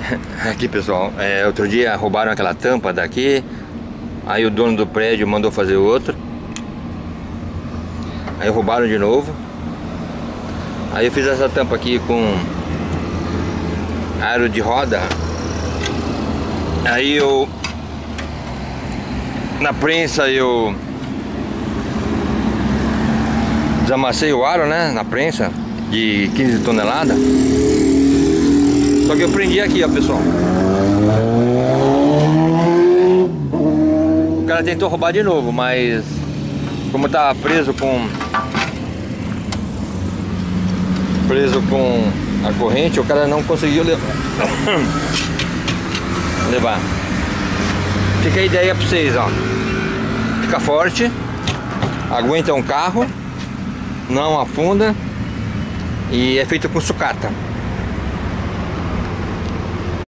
Aqui, pessoal, outro dia roubaram aquela tampa daqui. Aí o dono do prédio mandou fazer outra. Aí roubaram de novo. Aí eu fiz essa tampa aqui com aro de roda. Aí eu, na prensa, eu desamassei o aro, né, na prensa de 15 toneladas. Só que eu prendi aqui, ó, pessoal. O cara tentou roubar de novo, mas como tava preso com a corrente, o cara não conseguiu levar. Fica a ideia pra vocês, ó. Fica forte, aguenta um carro, não afunda e é feito com sucata.